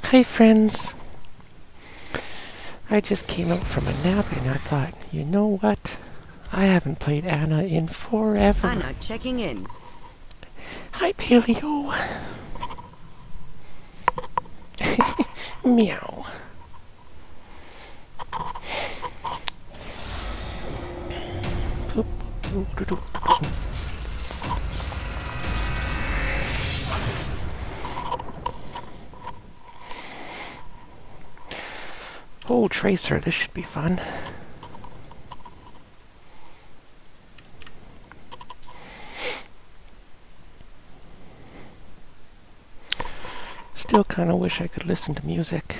Hi friends! I just came out from a nap and I thought, you know what? I haven't played Anna in forever. Anna checking in. Hi Paleo! Meow. Oh, Tracer, this should be fun. Still kind of wish I could listen to music.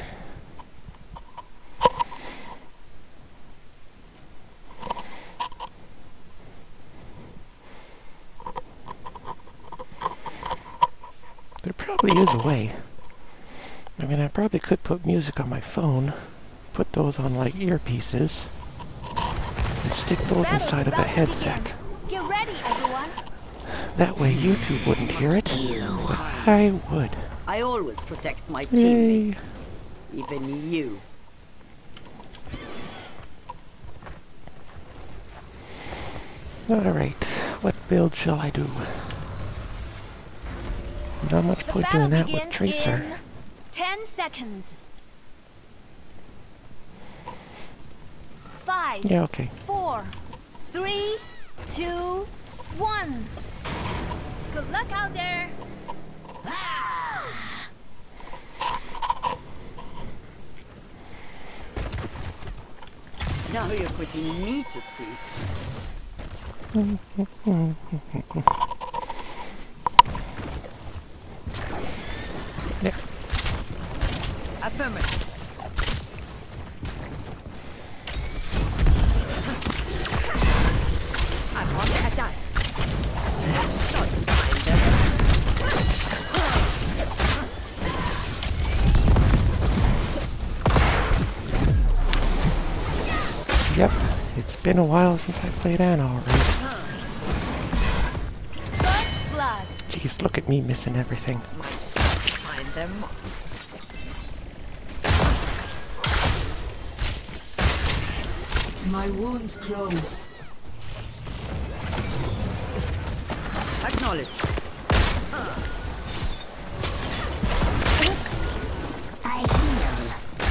There probably is a way. I mean, I probably could put music on my phone, put those on like earpieces, and stick those inside of a headset. Get ready, everyone. That way YouTube wouldn't hear it, but I would. I always protect my Yay. teammates. Even you. Alright, what build shall I do? Not much point doing that with Tracer. 10 seconds. 5. Yeah, okay. 4, 3, 2, 1. Good luck out there. Now you're putting me to sleep. Yeah. Affirmative. I'm on the attack. Yep, it's been a while since I played Anna already. First blood. Jeez, look at me missing everything. Find them. My wounds close. Acknowledge. I heal.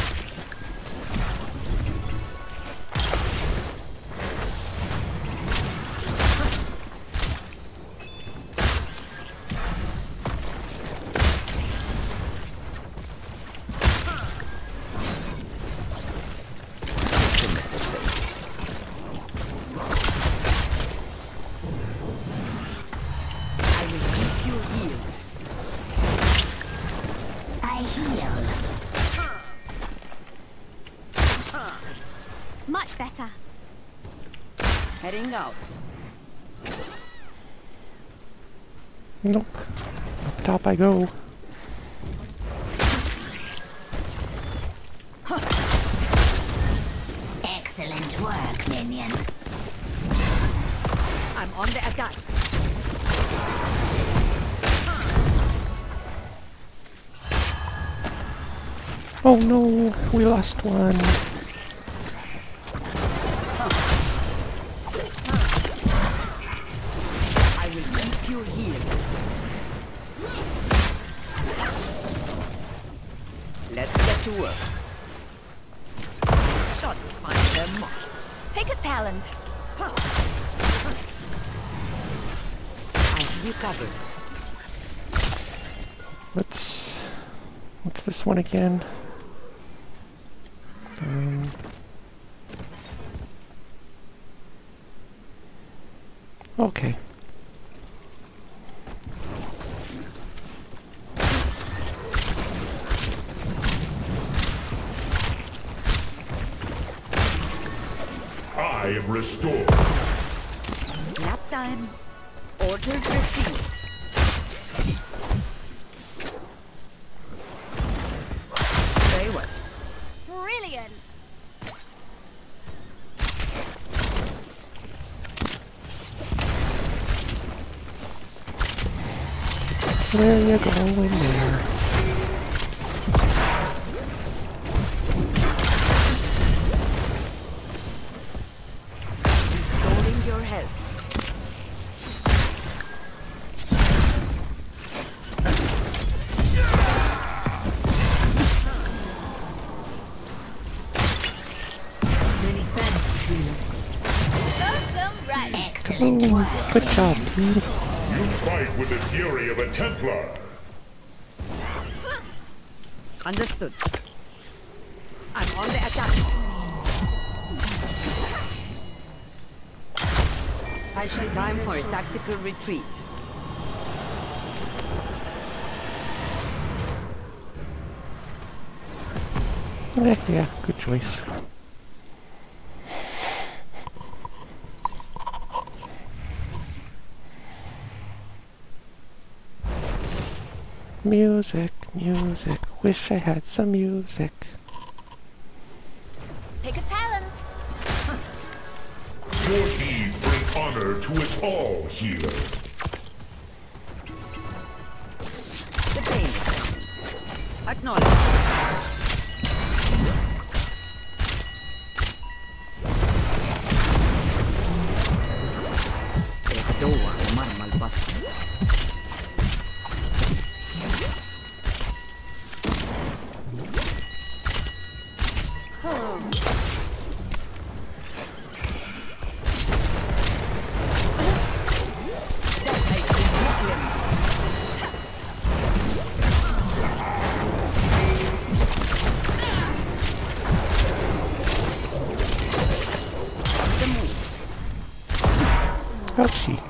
Much better. Heading out. Nope. Up top I go. Excellent work, minion. I'm on the attack. Oh no, we lost one. I will keep you here. Let's get to work. Shots find them. Pick a talent. I have you covered. What's this one again? Okay. I am restored. Nap time. Orders received. Very well. Brilliant. Where you going there? Excellent work. Good job, dude. You fight with the fury of a Templar. Understood. I'm on the attack. Time for a tactical retreat. Yeah, good choice. Music, music. Wish I had some music. Pick a talent. Your deeds bring honor to us all here. The pain is coming. Acknowledge. Ouchie.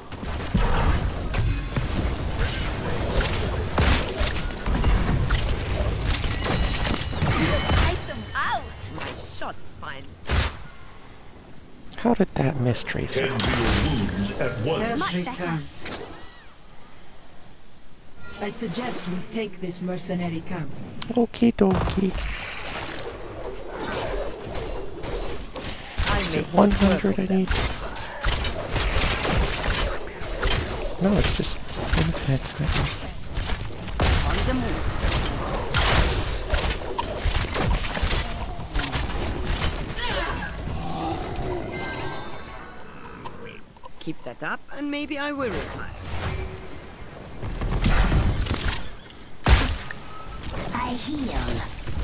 Ice them out. My shot's fine. How did that miss, Tracer? Tend to your wounds at once. Much better. returns. I suggest we take this mercenary camp. Okie dokie. I'll Is make it 100 I need? No, it's just infinite. I guess. on the move. Keep that up, and maybe I will retire. I heal.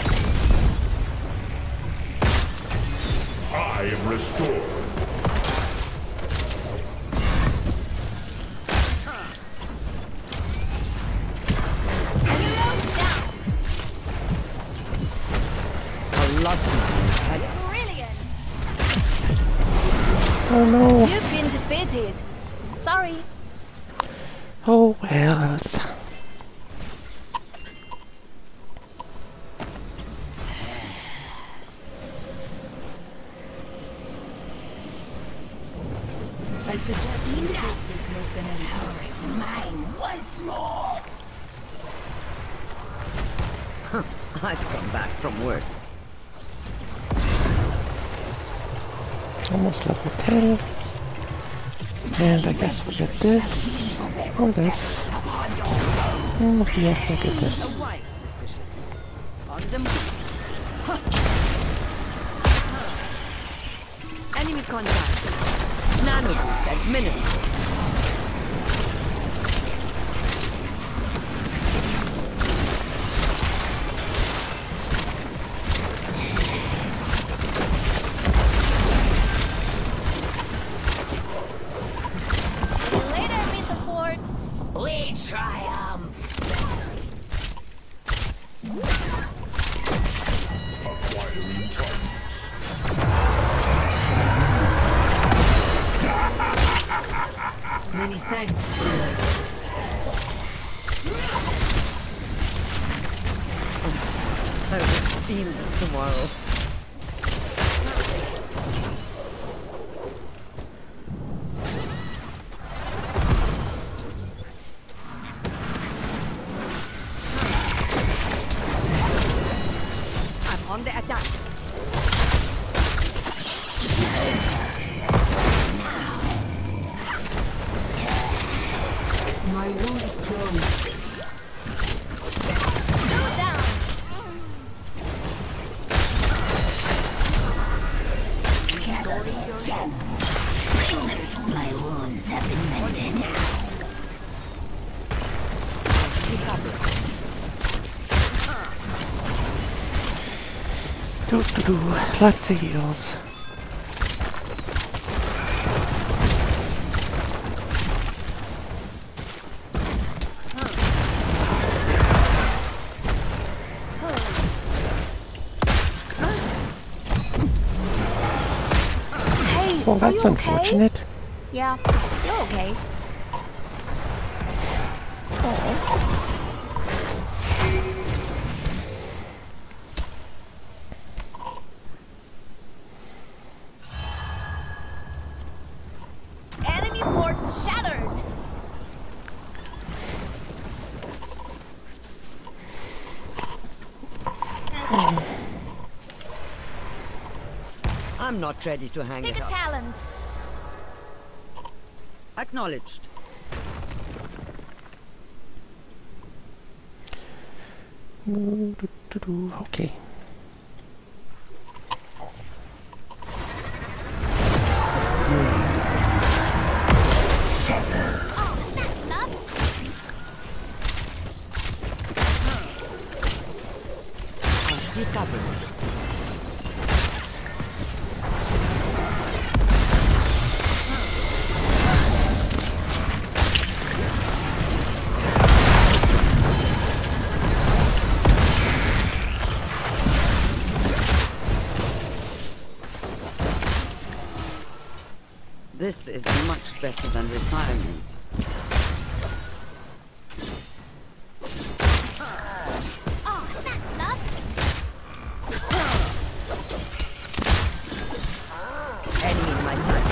I am restored. A lot of Brilliant. Oh no! You've been defeated. Sorry. Oh well. I suggest we take this mercenary camp. Is mine once more. I've come back from worse. Almost level 10. And I guess we get this. Or this. Yeah, we'll get this. A wise decision. On the move. Enemy contact. Nano boost administered. Later, me support. We triumph. Acquiring targets. Many thanks. I will steal this tomorrow. I'm on the attack. My wounds close. Go down. Gem. My wounds have been mended. Lots of heals. Well, that's you okay? unfortunate. Yeah, you're okay. Enemy fort shattered. I'm not ready to hang Pick it a up. talent. Acknowledged. Okay. Oh, that's love. Be covered. This is much better than retirement. Oh, that's love. Enemy in my sight.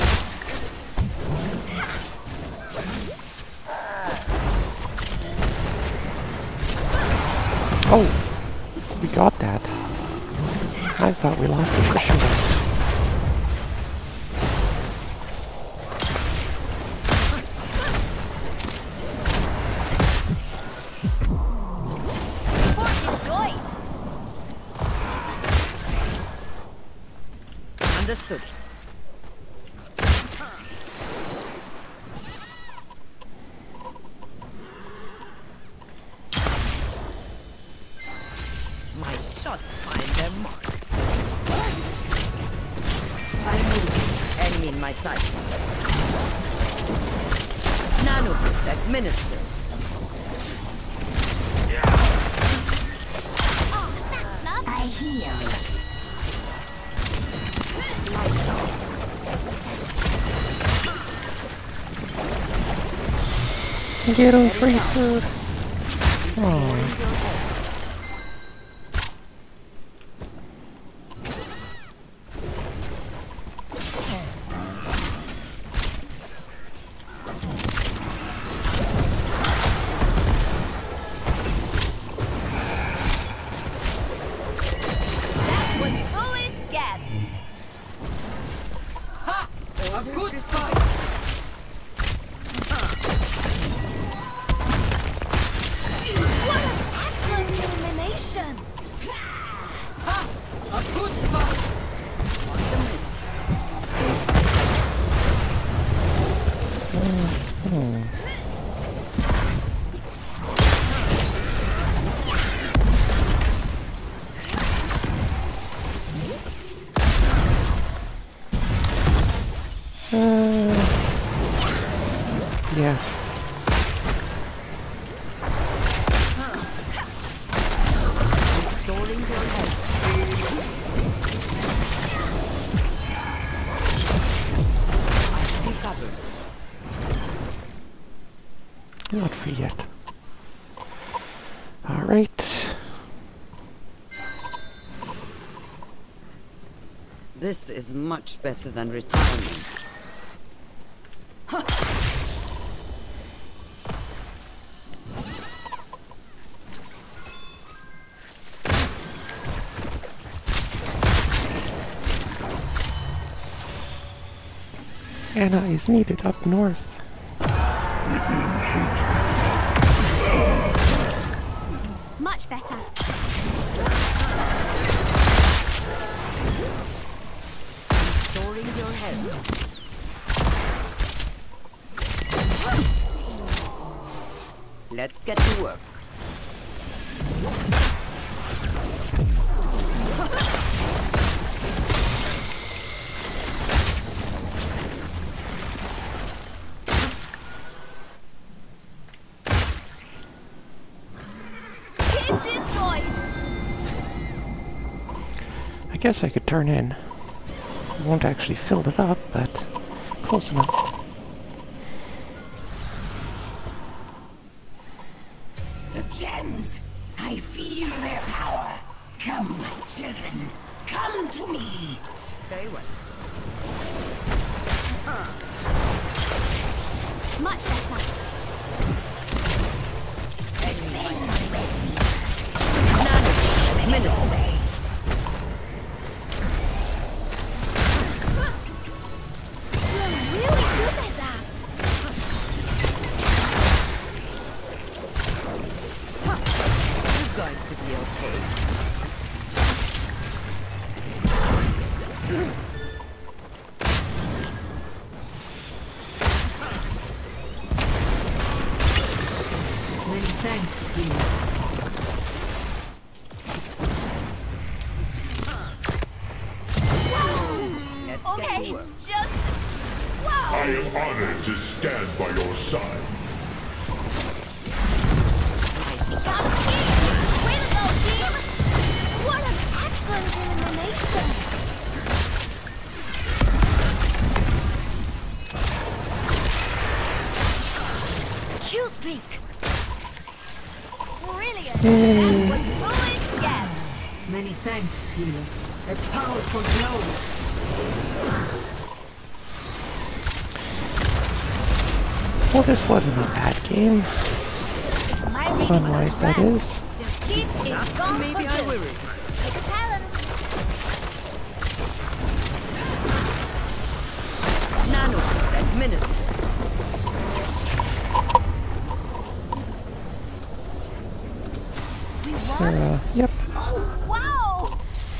Oh, we got that. I thought we lost the cushion. Fort destroyed. Understood. My shots find their mark. I move. Enemy in my sight. Nanoboost administered. Oh, that's love. I heal. Get him, Tracer! Oh. That's what bullies get. A good fight. What an excellent elimination. A good fight. Yeah. Restoring your health. Be covered. Not free yet. Alright. This is much better than retirement. Anna is needed up north. Much better. Restoring your health. Let's get to work. Keep destroyed. I guess I could turn in. I won't actually fill it up, but Close enough. The gems. I feel their power. Come, my children. Come to me. Very well. Much better. Minutes. You're really good at that. You're going to be okay. Many thanks, healer. Let's get Okay, to work. just... I Wow! am honored to stand by your side. Way to go, team! What an excellent elimination! Kill streak! Brilliant! That's what you always get! Many thanks, healer. A powerful blow. Well, this wasn't a bad game. My readings Fun-wise, are that correct. is. The kid is gone Maybe for I good. will return. Take a talent. Nano administered. We won? Yep. Oh, wow!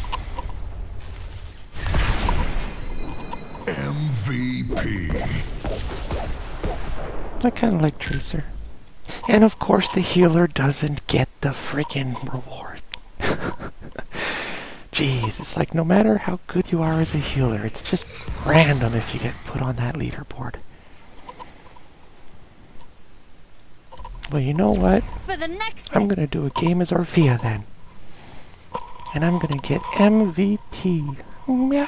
MVP. I kind of like Tracer. And of course the healer doesn't get the freaking reward. Jeez, it's like no matter how good you are as a healer, it's just random if you get put on that leaderboard. Well, you know what? For the next I'm gonna do a game as Orphea then. And I'm gonna get MVP. Meow.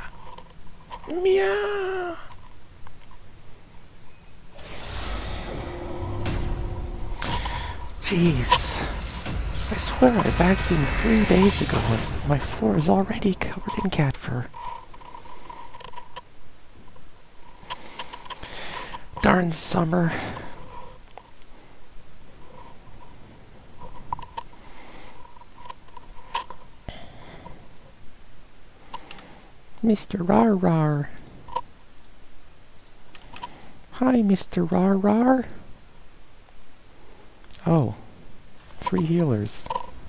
Meow. Jeez. I swear I vacuumed 3 days ago and my floor is already covered in cat fur. Darn summer. Mr. Rar Rar. Hi, Mr. Rar Rar. Oh, 3 healers.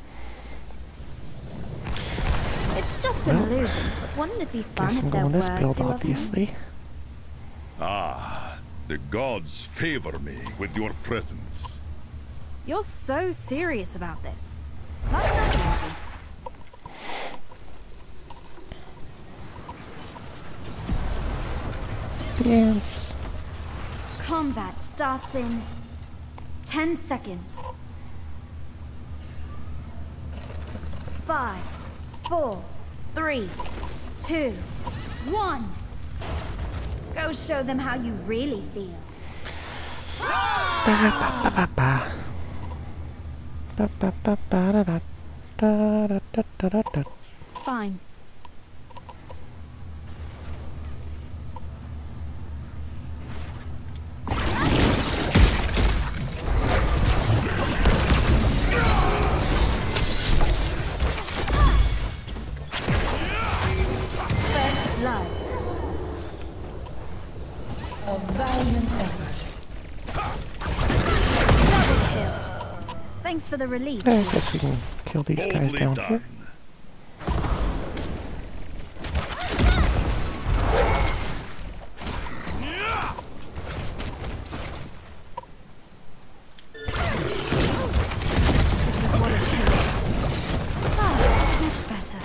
It's just an illusion. Wouldn't it be fun Guess if I'm there going were this build, two of them? obviously. Ah, the gods favor me with your presence. You're so serious about this. Not nothing. Dance. Combat starts in 10 seconds. 5, 4, 3, 2, 1. Go show them how you really feel. Ba ba ba ba. Ba ba ba ba da da da da da da da da. Fine. First blood. A valiant effort. Double kill. Thanks for the relief. I guess we can kill these guys Boldly down done. here. This is what it takes. Ah, much better.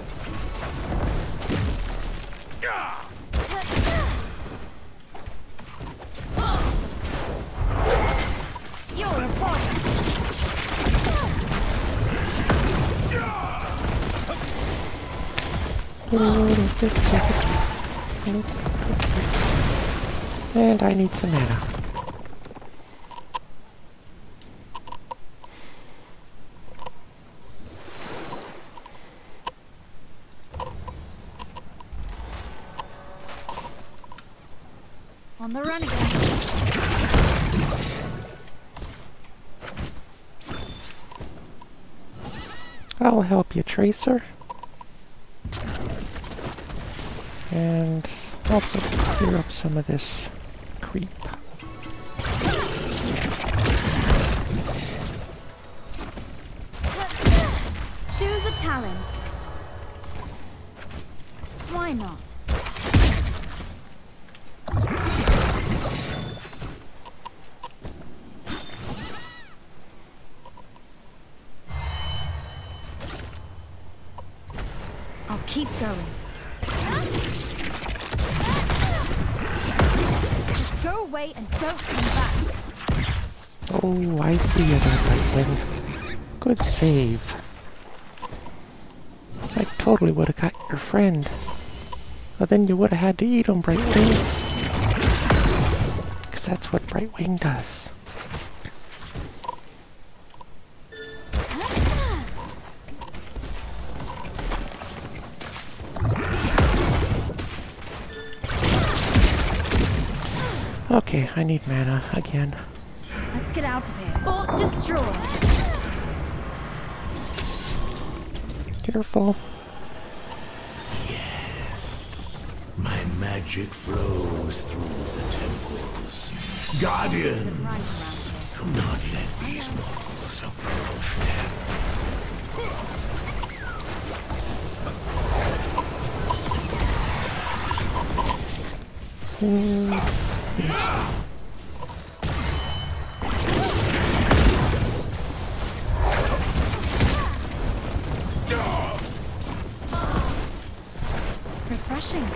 You're a boy. And I need some mana. On the run again. I'll help you, Tracer. And also clear up some of this creep. Choose a talent. Why not? I'll keep going. Just go away and don't come back. Oh, I see you there, Brightwing. Good save. I totally would have got your friend. But then you would have had to eat him, Brightwing. Because that's what Brightwing does. Okay, I need mana again. Let's get out of here. Fort destroyed. Careful. My magic flows through the temples. Guardian, do not let these mortals approach them. Refreshing.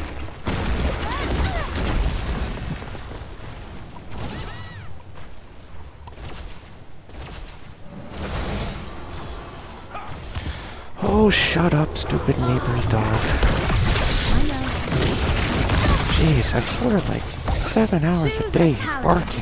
Oh, shut up, stupid neighbor's dog. Jeez, I swear like 7 hours a day he's barking.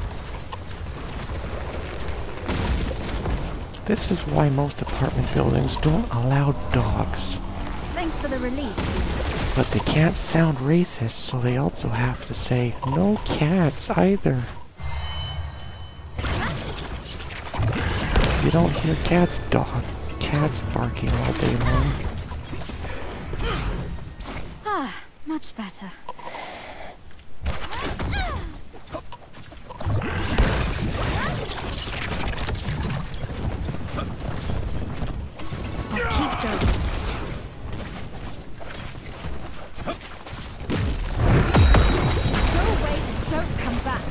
This is why most apartment buildings don't allow dogs. Thanks for the relief. But they can't sound racist, so they also have to say no cats either. You don't hear cats barking all day long. Ah, much better. I'll keep going. Go away and don't come back.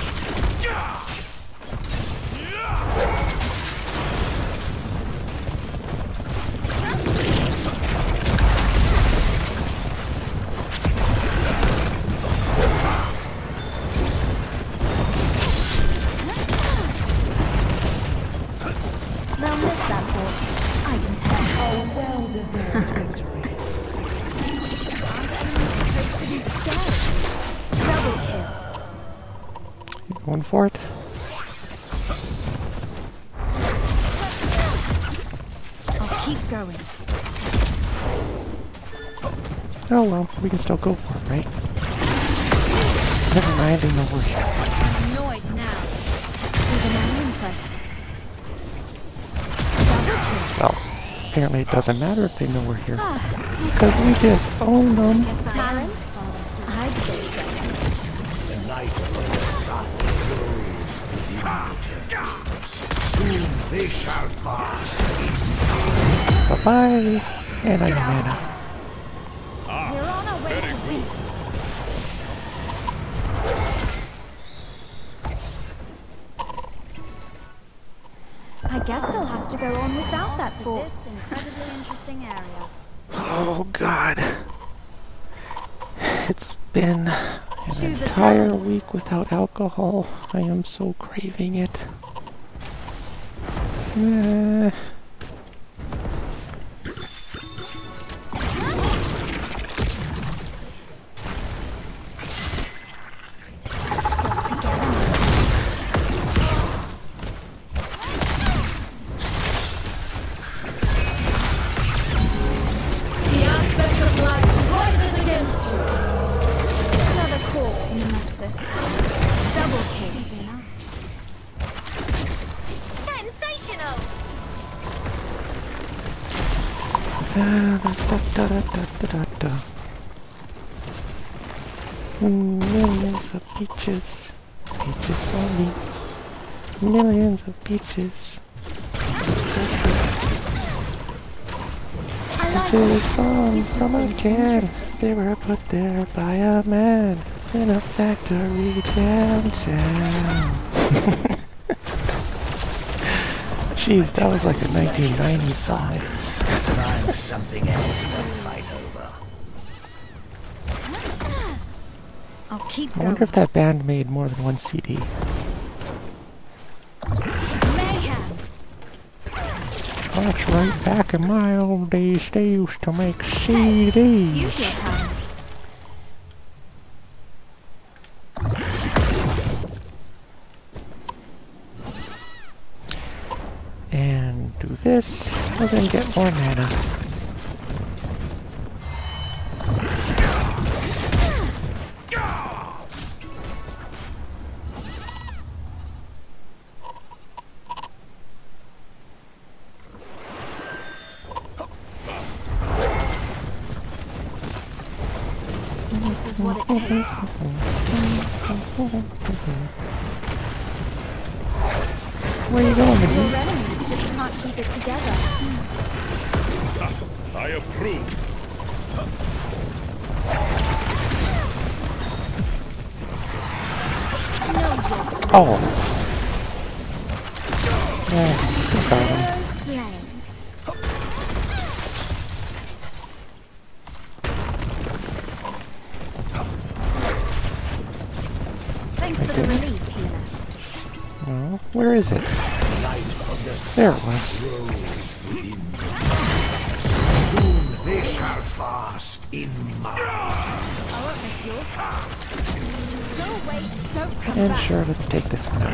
They'll miss that fort. I can tell. A well-deserved victory. Aren't enemies supposed to be scared? Double kill. You going for it? I'll keep going. Oh well, we can still go for it, right? Never mind, I know we're here. I'm annoyed now. Even I'm impressed. Well, apparently it doesn't matter if they know we're here. Because we just own them. Talent? I'd say so. The light of the sun glows within the temples. Soon they shall pass. Bye-bye. And I need mana. We're on our way to win. I guess they'll have to go on without that fort. This incredibly interesting area. Oh god. It's been an Choose a entire talent. week without alcohol. I am so craving it. Nah. Millions of peaches, peaches for me. Millions of peaches. Peaches from a can. They were put there by a man in a factory downtown. Jeez, that was like a 1990s song. Find something else to fight over. I'll keep I going. wonder if that band made more than one CD. Mayhem. That's right, back in my old days, they used to make CDs. Use your time. And do this, and then get more mana. This is what it takes. Where are you going, Your Minnie? enemies just can't keep it together. I approve. Oh. Yeah, still got him. No slain. Thanks for the relief, healer. Oh, where is it? There it was. Soon they shall bask in my I won't miss yours. Just go away, don't come And back. sure, let's take this one out.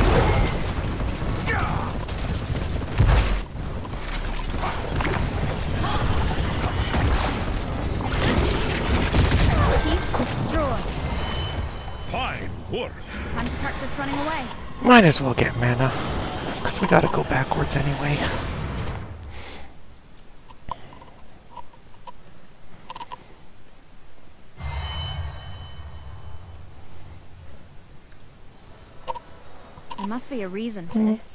Keep destroyed. Fine work. Time to practice running away. Might as well get mana, because we gotta go backwards anyway. There must be a reason for this.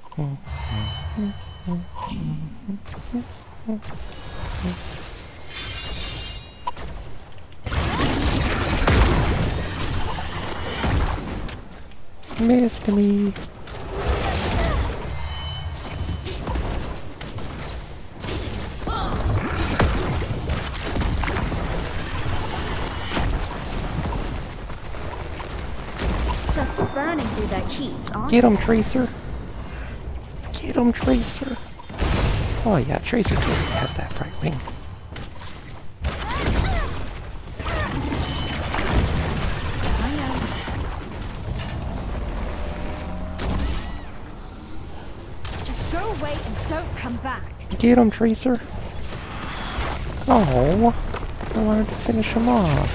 Missed me. Just burning through their keeps, aren't Get him, Tracer. Get him, Tracer. Oh yeah, Tracer totally has that right wing. I know. Just go away and don't come back. Get him, Tracer. Oh, I wanted to finish him off.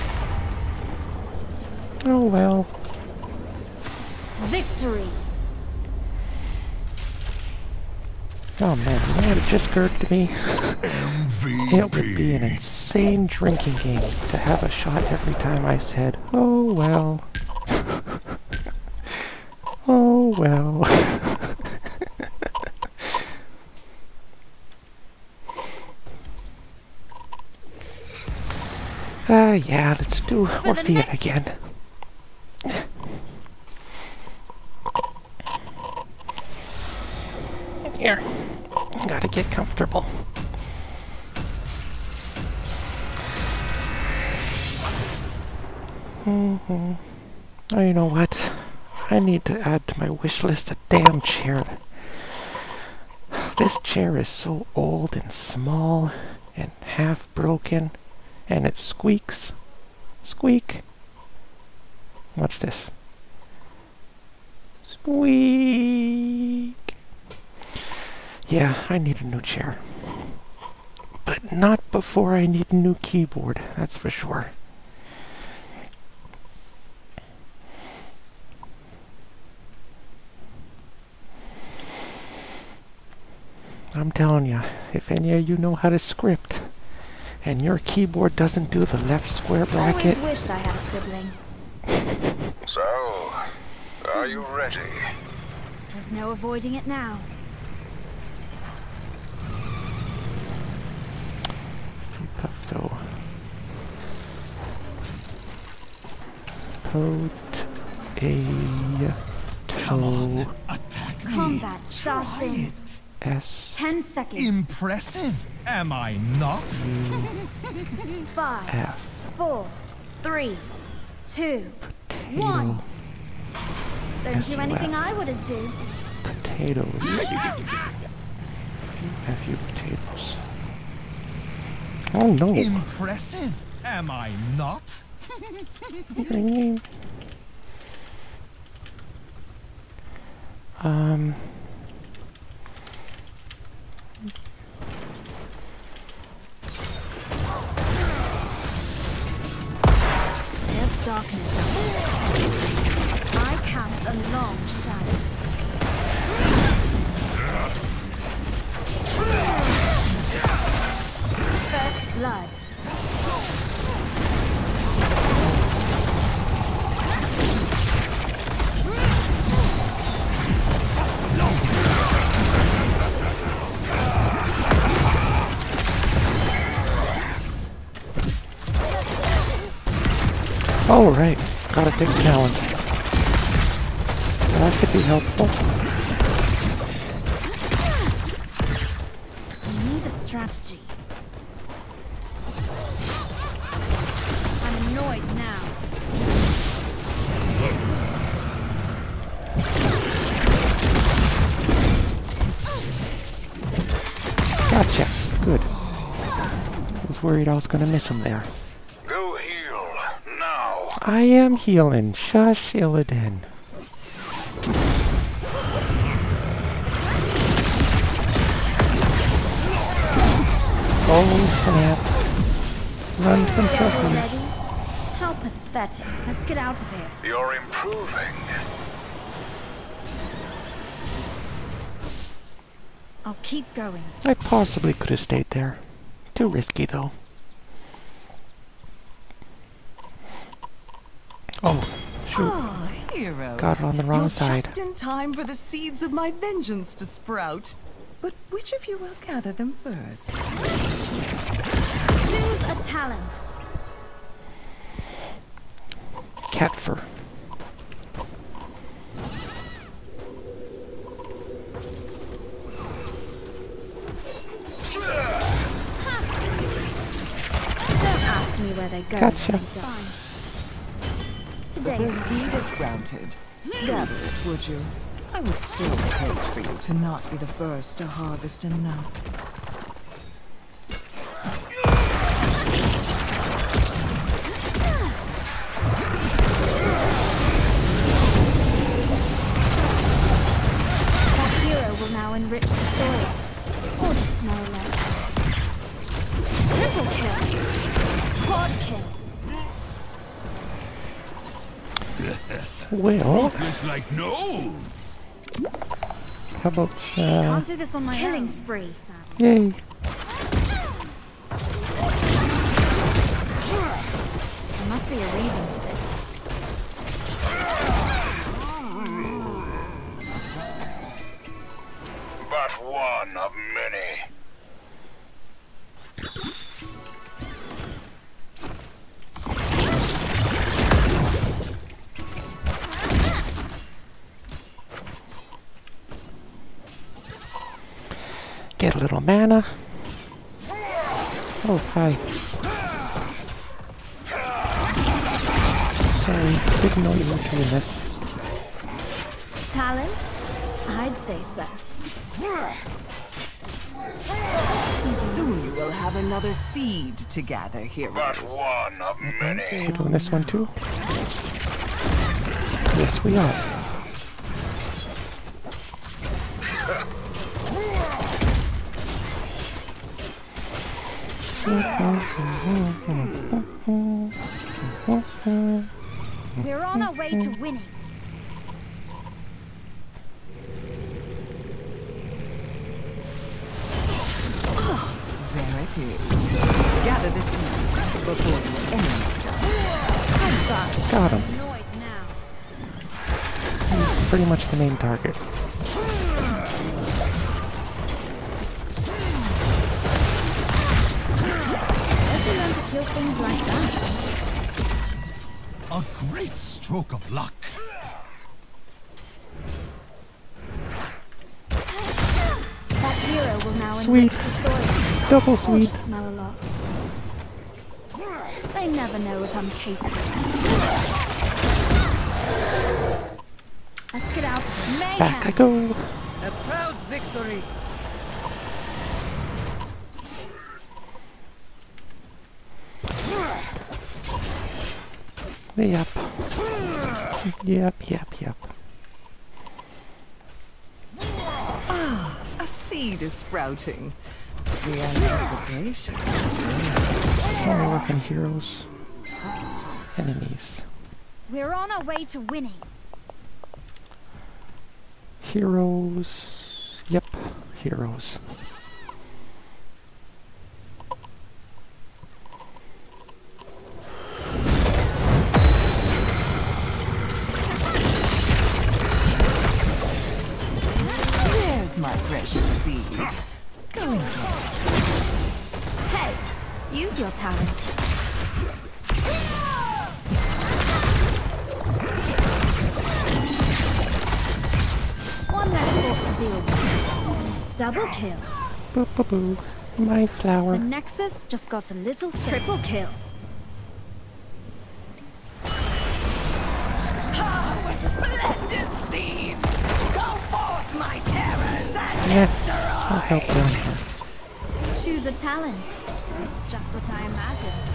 Oh well. Victory. Oh man, you know what it just occurred to me? It would be an insane drinking game to have a shot every time I said, oh well. Oh well. Yeah, let's do Orphea again. Here, gotta get comfortable. Oh, you know what? I need to add to my wish list a damn chair. This chair is so old and small and half broken, and it squeaks. Squeak. Watch this. Squeak. Yeah, I need a new chair. But not before I need a new keyboard, that's for sure. I'm telling you, if any of you know how to script, and your keyboard doesn't do the left square bracket... Always wished I had a sibling. So, are you ready? There's no avoiding it now. Stay puffed Potato. Attack me. Combat starts in S 10 seconds. Impressive, am I not? 5, F 4, 3, 2, potato 1. Don't S do U anything F. I wouldn't do. Potatoes. Few potatoes. Oh no. Impressive, am I not? Ringing. There's darkness out there. I cast a long shadow. First blood. Oh right, got a big talent. That could be helpful. I need a strategy. I'm annoyed now. Gotcha. Good. I was worried I was gonna miss him there. Go heal, now. I am healing. Shush, Illidan. Oh snap. Run from Devil trophies. ready? How pathetic. Let's get out of here. You're improving. I'll keep going. I possibly could have stayed there. Too risky though. Oh, shoot. Ah, heroes. Got it on the wrong You're side. Just in time for the seeds of my vengeance to sprout. But which of you will gather them first? Choose a talent. Cat fur. Don't ask me where they go. Gotcha. when they die. The Today, first seed is granted. Gather it, would you? I would so hate for you to not be the first to harvest enough. that hero will now enrich the soil. Or the smell less. Triple kill. Quad kill. Well, It's like no. how about Can't do this on my killing spree. yay. There must be a reason for this. But one of many. Get a little mana. Oh, hi. Sorry, didn't know you were doing this. Talent? I'd say so. Soon you will have another seed to gather, heroes. But one of many. We're doing this one too? Yes, we are. We're on our way to winning. it is. Gather the seed before the enemy does. Got him. Annoyed now. He's pretty much the main target. Where'd you learn to kill things like that? A great stroke of luck. That hero will now Sweet. enrich the soil. Double Or sweet. just smell a lot. They never know what I'm capable of. Let's get out of mayhem. Back I go. A proud victory. Yep. Yep. A seed is sprouting. The anticipation. Only working heroes. Enemies. We're on our way to winning. Heroes. Yep. Heroes. There's my precious seed. Go and get it. Hey, use your talent. One less thought to deal with. Double kill. Boo boo boo. My The flower. Nexus just got a little sick. Triple kill. Splendid seeds! Go forth, my terrors, and Yeah. destroy! I'll help down here. Choose a talent. It's just what I imagined.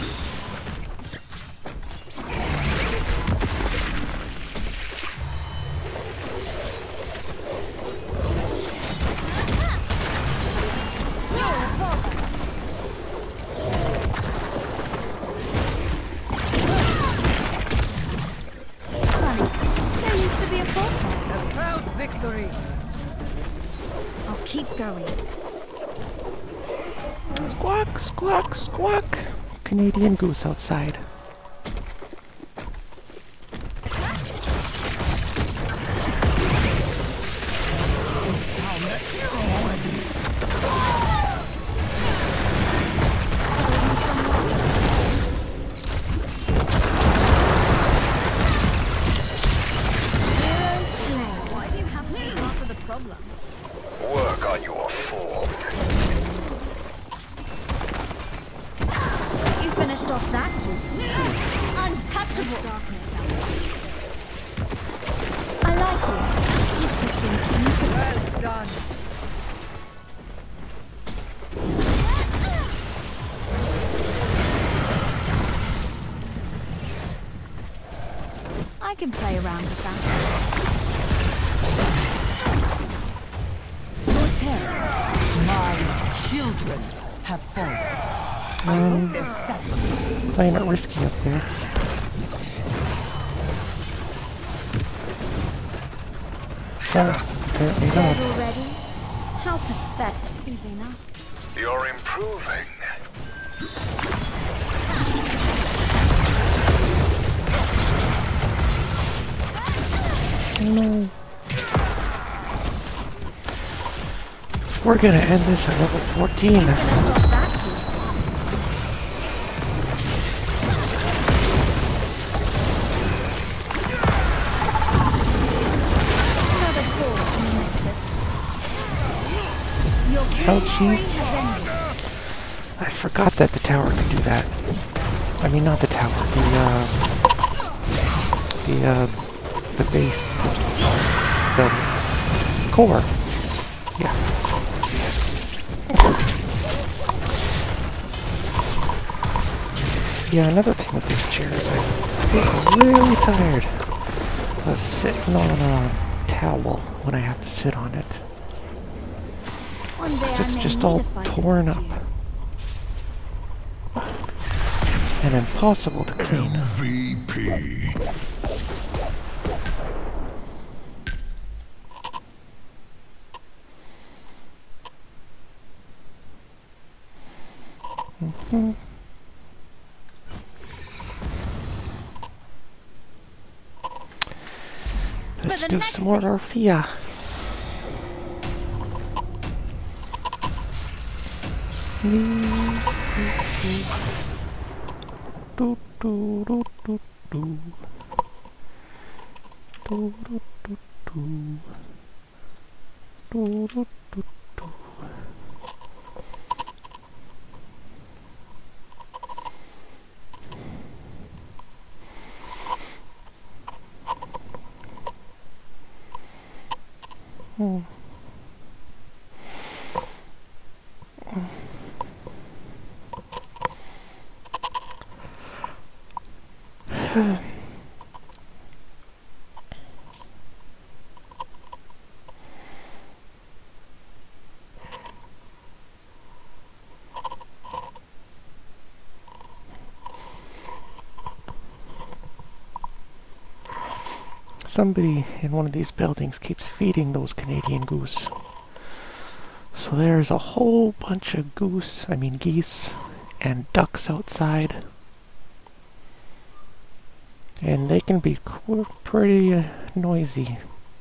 You're a bother. Funny, there used to be a fault there. A proud victory. I'll keep going. Squawk, squawk, squawk. Canadian goose outside. Why do you have to be part of the problem? Work on your form. You finished off that key. Untouchable. Darkness out there. I like you. You put things into Well done. I can play around with that. Your terrors, my children, have fallen. I hope their sacrifice. Playing it risky up there. Apparently not. Dead already? How pathetic. Easy enough. You're improving. No. We're gonna end this at level 14. Finished off that key. Another fall from the Nexus. Your Ouchie. victory has ended. I forgot that the tower could do that. I mean, not the tower. The base. The core. Yeah. Yeah, another thing with this chair is I get really tired of sitting on a towel when I have to sit on it. One day It's I may just need all to fight torn with up you. and impossible to clean. MVP. Let's do some more Orphea. Do do do do do. Do do do do. Do do do do. Somebody in one of these buildings keeps feeding those Canadian goose. So there's a whole bunch of geese and ducks outside. And they can be pretty noisy.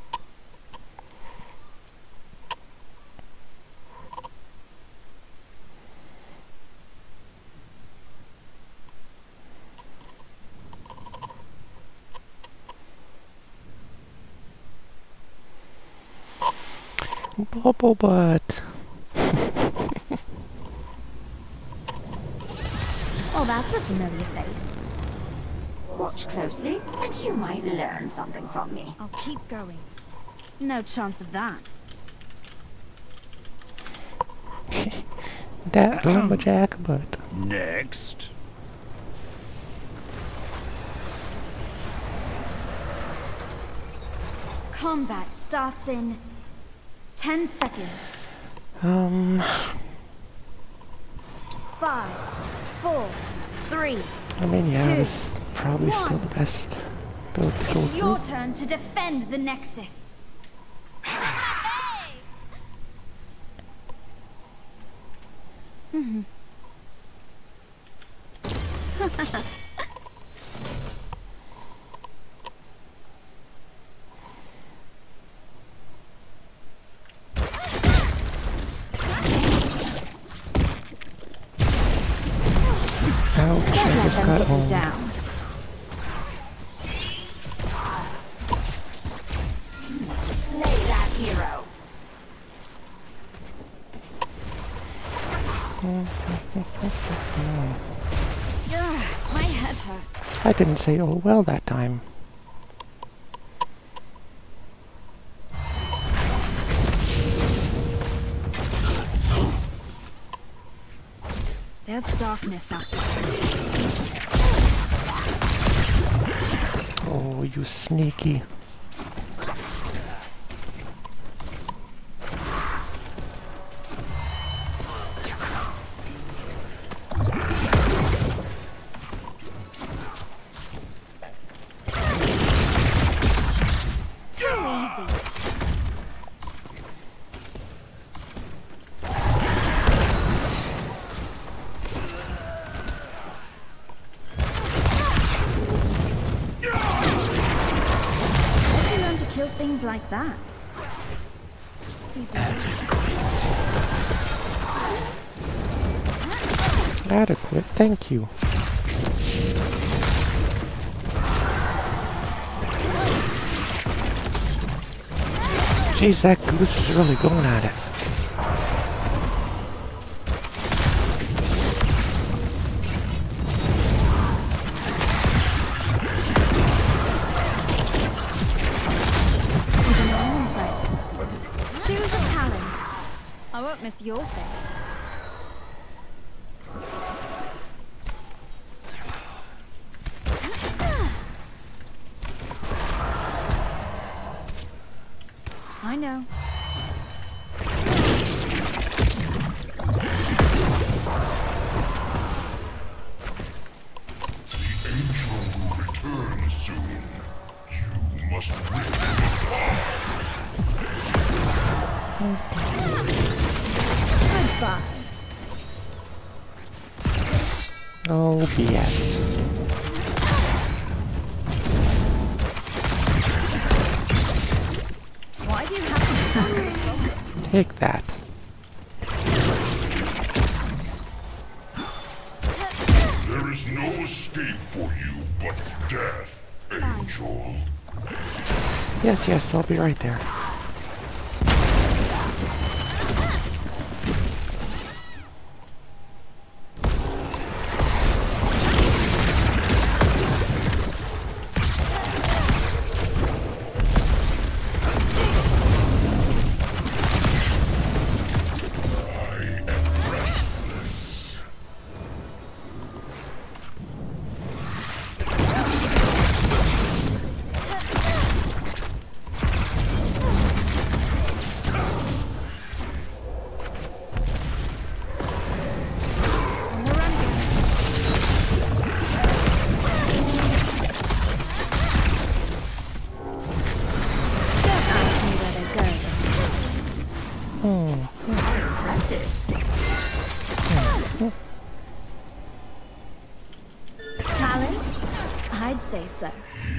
Bubble butt. Oh, that's a familiar face. Watch closely, and you might learn something from me. I'll keep going. No chance of that. That lumberjack butt. Next. Combat starts in 10 seconds. 5, 4, 3. I mean, yeah, 2, this is probably still the best build to go It's your through. turn to defend the Nexus. Ouch, I just got home. Down. Slay that hero. My head hurts. I didn't say oh well that time. There's darkness up. Oh, you sneaky. Too easy. Kill things like that. Adequate, thank you. Jeez, that goose is really going at it. Choose a talent. I won't miss your face. I know. The angel will return soon. You must rip him apart. Goodbye. Oh, BS. Why do you have to Take that. There is no escape for you but death, Angel. Yes, yes, I'll be right there. Talent? I'd say so.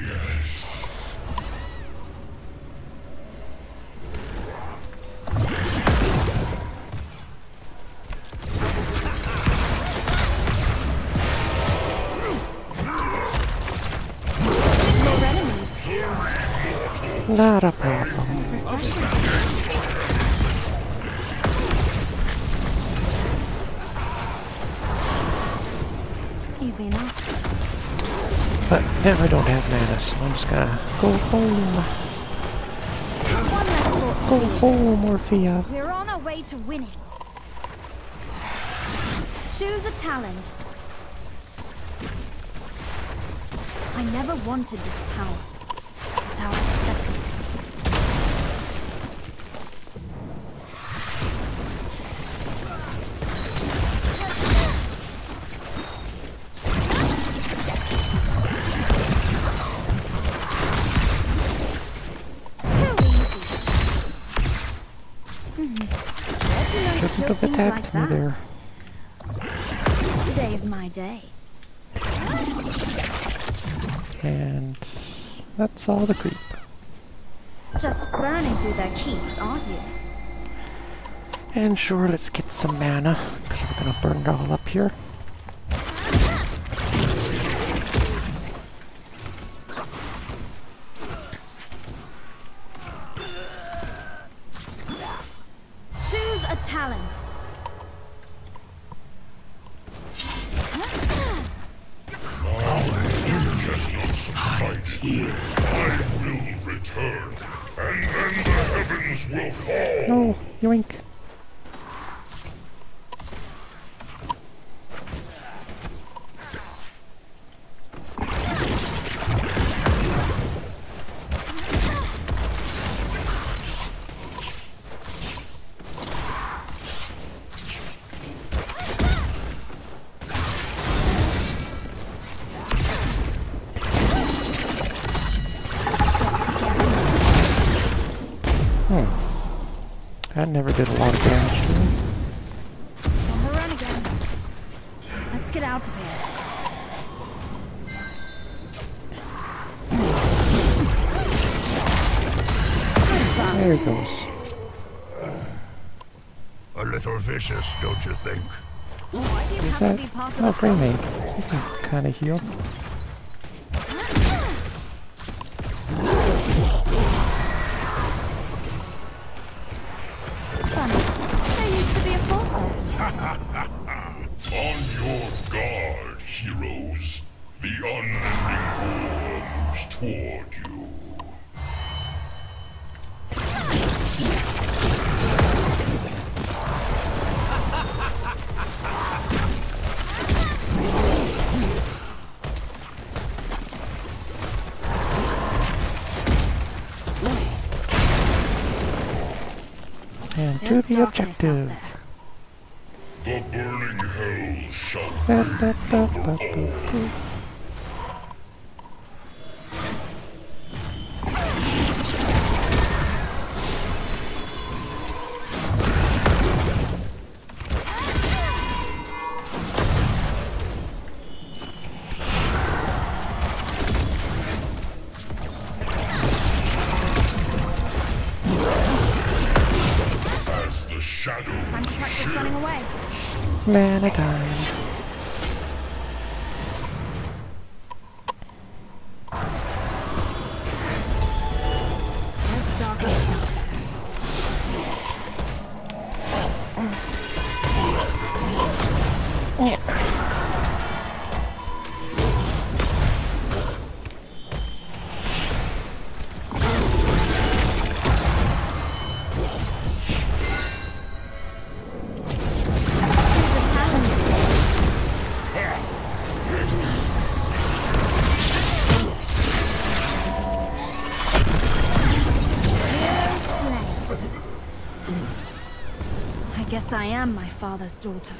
More enemies. Not a problem. Easy enough. But now I don't have mana, so I'm just gonna go home. One less thought to Go do. home, Orphea. We're on our way to winning. Choose a talent. I never wanted this power, but I'll accept it. Shouldn't have attacked me there. Today's my day. And that's all the creep. Just burning through their keeps, aren't you? And sure, let's get some mana, because we're gonna burn it all up here. Choose a talent. Just not subside here. I will return, and then the heavens will fall. No, yoink. That never did a lot of damage to me. On the run again. Let's get out of here. There he goes. A little vicious, don't you think? Why do you Who's have that? to be part of Oh, the problem? Grenade. He can kind of heal. Funny. There used to be a fault there. On your guard, heroes. The unending war moves toward you. And to There's the darkness out objective. The burning hell shall Ba, be ba, ba, over ba, all. ba, ba. the shadows. Time to practice running away. Man a time. There's darkness. I guess I am my father's daughter.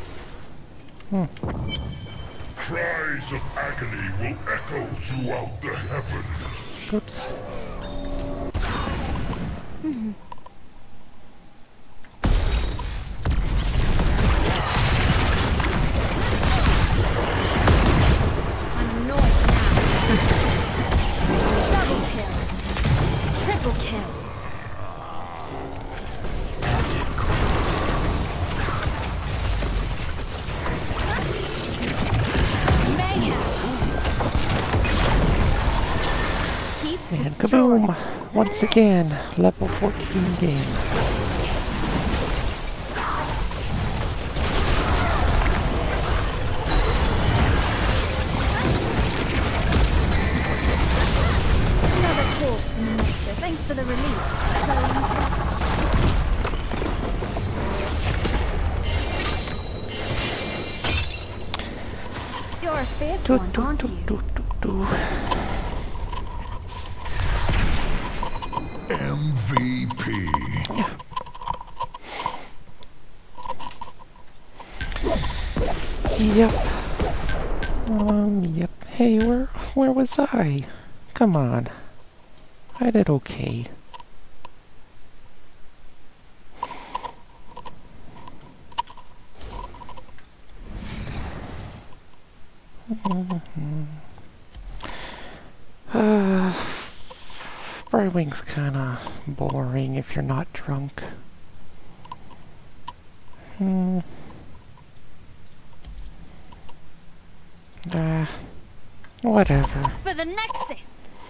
Cries of agony will echo throughout the heavens. Oops. I'm annoyed now. Double kill. Triple kill. And kaboom! Once again, level 14 game. Another corpse in the mixer. Thanks for the relief. You're a fierce one, aren't you? MVP. Yep. Yep. Hey, where was I? Come on. I did okay. Brewing's kinda boring if you're not drunk. Whatever. For the Nexus!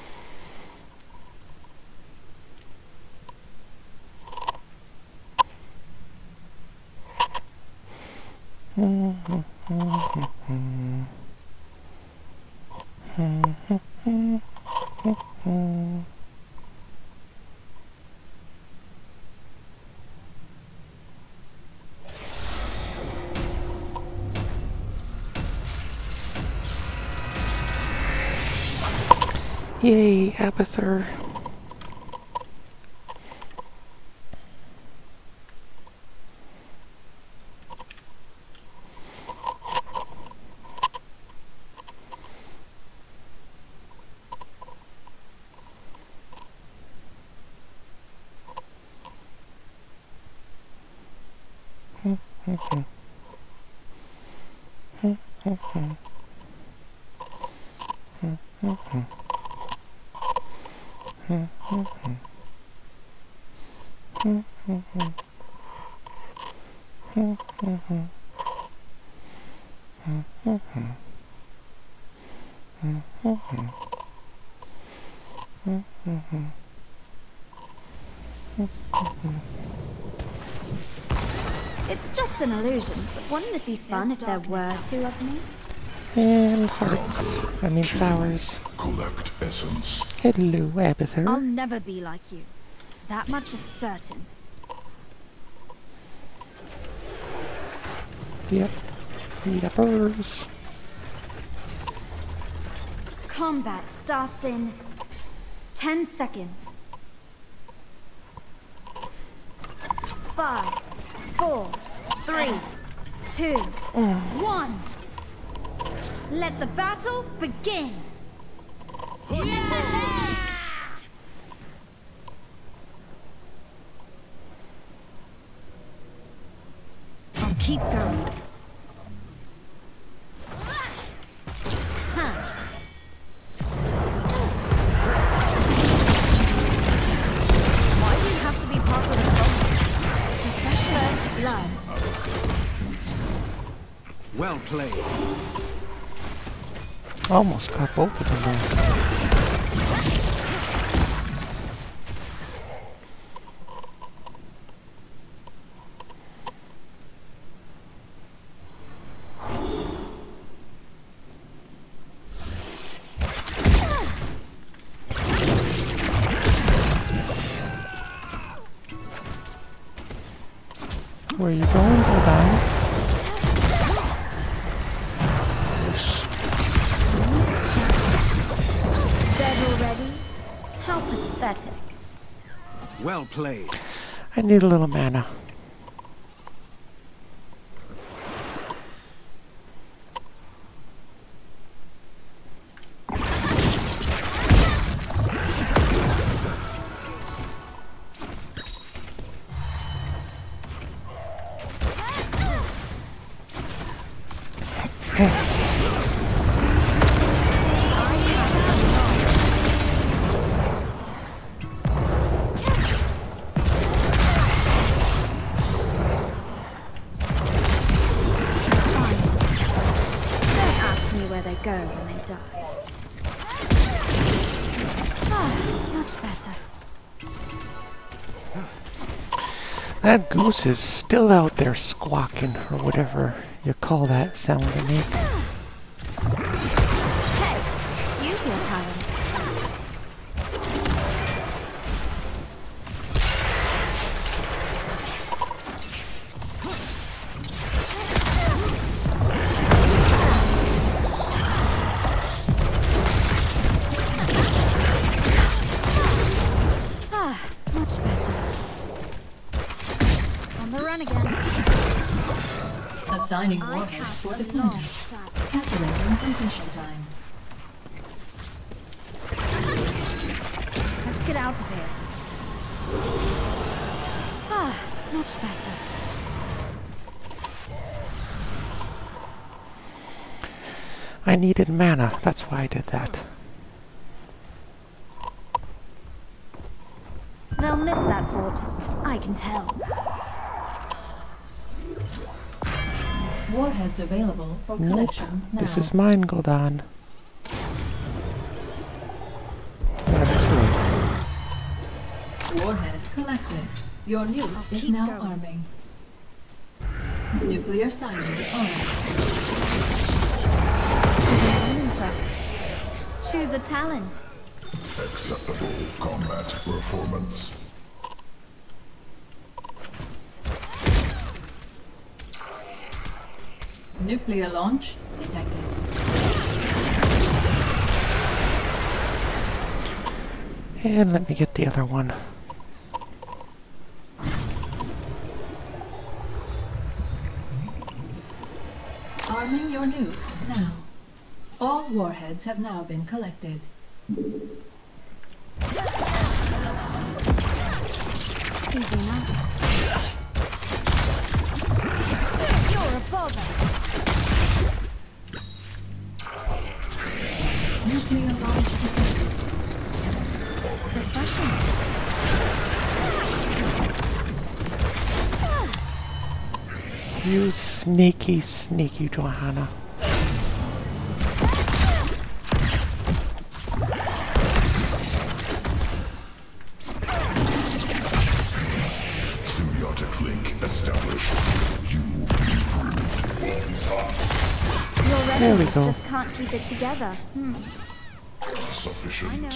Yay, Abathur. It's just an illusion, but wouldn't it be fun if there were two of me? And hearts. I mean flowers. Collect essence. Hello, Abathur. I'll never be like you. That much is certain. Yep. Yepers. Combat starts in 10 seconds. 5, 4, 3, 2, 1. Let the battle begin. I'll keep going. Why do you have to be part of the problem? Professional. blood. Well played. Almost got both of them there. Where are you going? Hold on. Dead already? How pathetic. Well played. I need a little mana. Go when they die. Ah, much better. That goose is still out there squawking, or whatever you call that sound to make. Hey, use your talent. Assigning warheads for deployment. Calculating completion time. Let's get out of here. Ah, much better. I needed mana, that's why I did that. They'll miss that fort. I can tell. Warheads available for collection now. This is mine, Gul'dan. Yeah, that's right. Warhead collected. Your nuke is now arming. Nuclear sighting on. I'm impressed. Choose a talent. Acceptable combat performance. Nuclear launch detected. And let me get the other one. Arming your nuke now. All warheads have now been collected. Easy enough. You're a bother. Nuclear launch detected. Refreshing. You sneaky, sneaky Johanna. Symbiotic link established. You improved. Your There we rebels go. just can't keep it together. Sufficient. I know.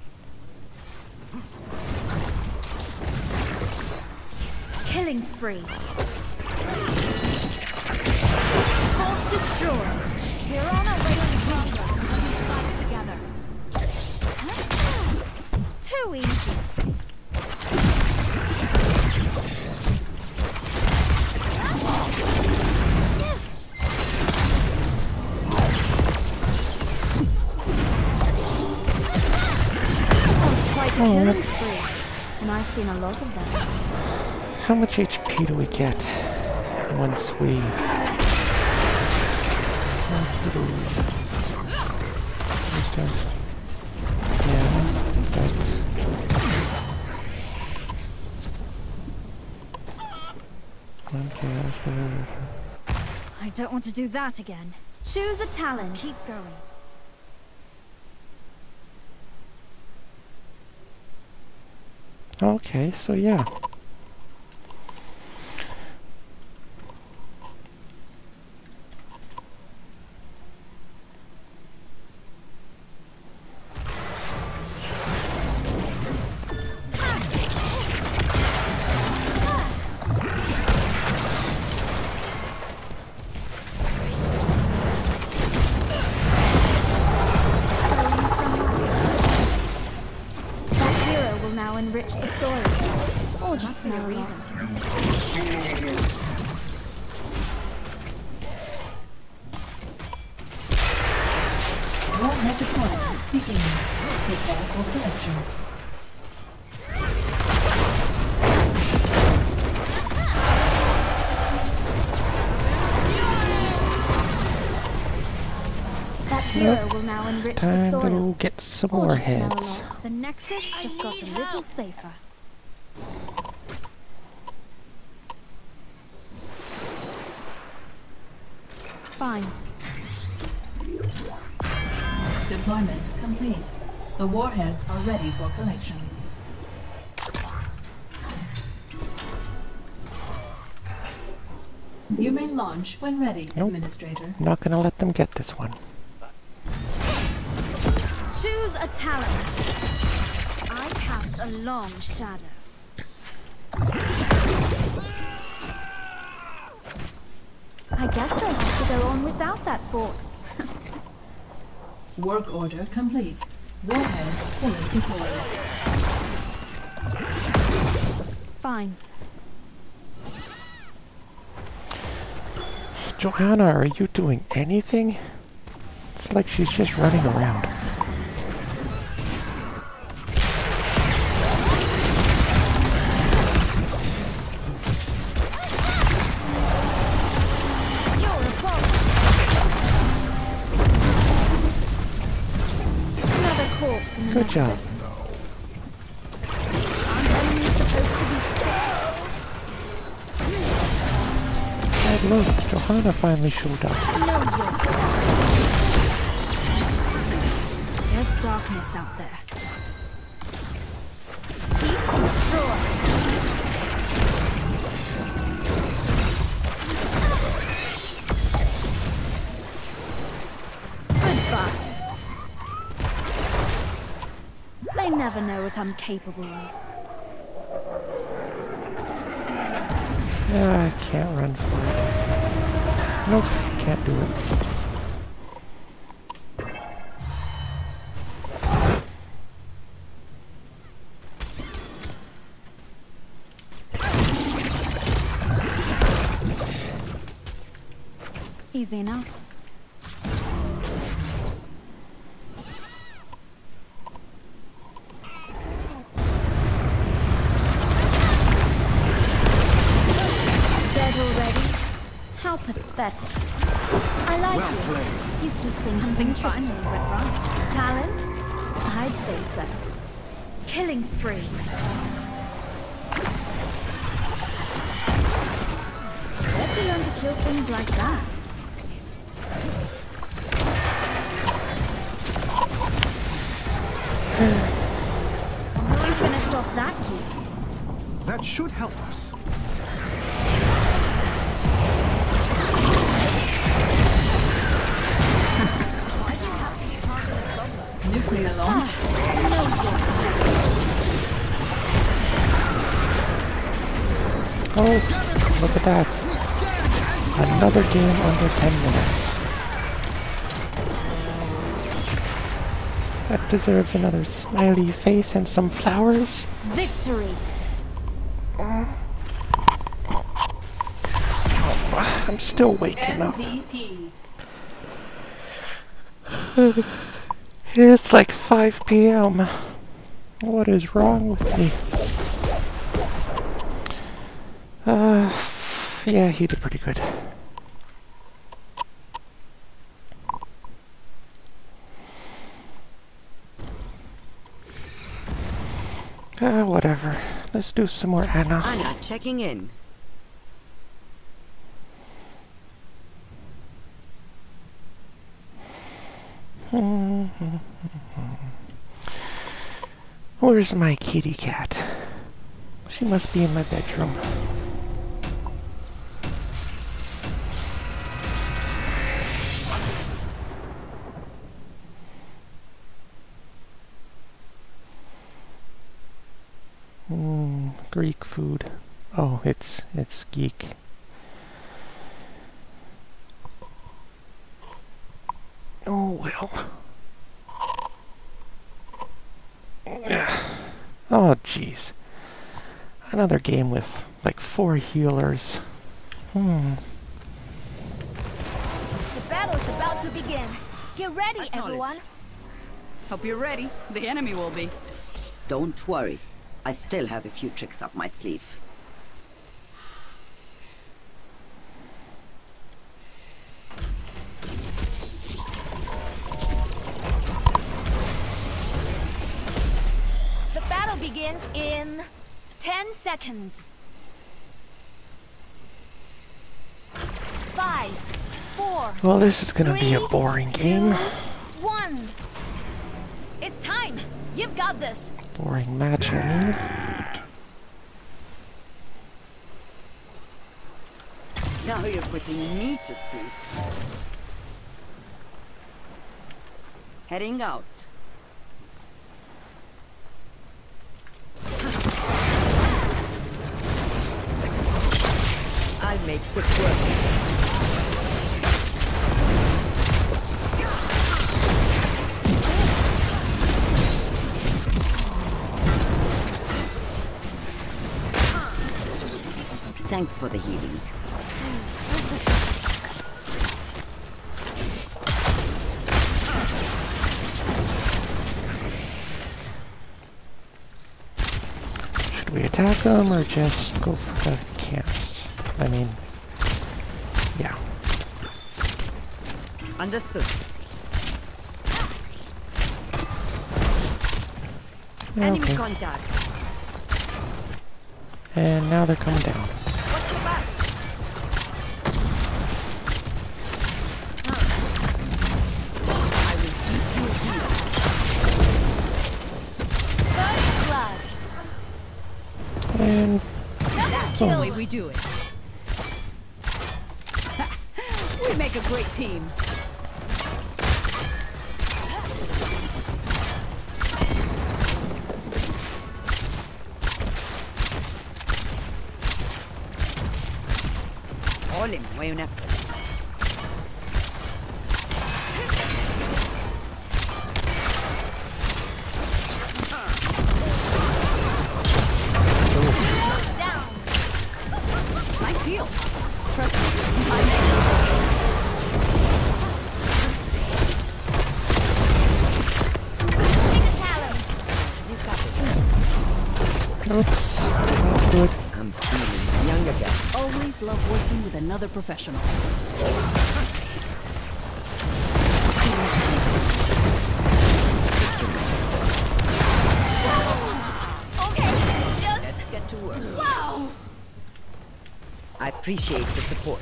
Killing spree. Fort destroyed. We're on our way to progress. Let's fight together. Too easy. That's quite a killing spree. And I've seen a lot of them. How much HP do we get once we... I don't want to do that again. Choose a talent. Keep going. Okay, so yeah. Enrich the soil, or just no reason. Warhead deployment beginning. Prepare for collection. That hero will now enrich the soil. Time to get some more heads. The Nexus just got a little safer. Fine. Deployment complete. The warheads are ready for collection. You may launch when ready, Nope. Administrator. Not gonna let them get this one. Choose a talent. I cast a long shadow. I guess they'll have to go on without that force. Work order complete. Warheads fully deployed. Fine. Johanna, are you doing anything? It's like she's just running around. You're a boss. Another corpse in the Good Nexus. job. Aren't enemies supposed to be scared? Oh, look, Johanna finally showed up. There's darkness out there. Keep destroy. Goodbye. They never know what I'm capable of. Yeah, I can't run for it. Nope, can't do it. Easy enough. Dead already? How pathetic. I like Well you. played. You keep things interesting but right. Talent? I'd say so. Killing spree. Where'd you learn to kill things like that? You finished off that key. That should help us. Nuclear launch. Oh, look at that. Another game under 10 minutes. That deserves another smiley face and some flowers. Victory. I'm still waking up. MVP. It's like 5 p.m. What is wrong with me? Yeah, he did pretty good. Whatever. Let's do some more Anna. Anna checking in. Where's my kitty cat? She must be in my bedroom. Greek food. Oh, it's geek. Oh well. Oh jeez. Another game with like 4 healers. The battle's about to begin. Get ready, everyone. Hope you're ready. The enemy will be. Don't worry. I still have a few tricks up my sleeve. The battle begins in 10 seconds. 5, 4. Well, this is gonna be a boring game. 1. It's time. You've got this. Boring match, I mean. Now you're putting me to sleep. Heading out. I'll make quick work. Thanks for the healing. Should we attack them or just go for the camps? I mean, yeah. Understood. Enemy contact. And now they're coming down. And that's the way we do it. We make a great team. Olim, way un effort. Nice heal. Trust oops, not good. I'm feeling young again. Always love working with another professional. Let's get to work. Wow! I appreciate the support.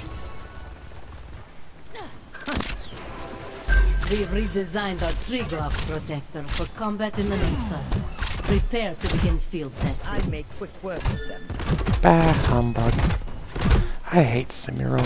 We've redesigned our tree glove protector for combat in the Nexus. Prepare to begin field testing. I'll make quick work with them. Bah, humbug. I hate Samiro.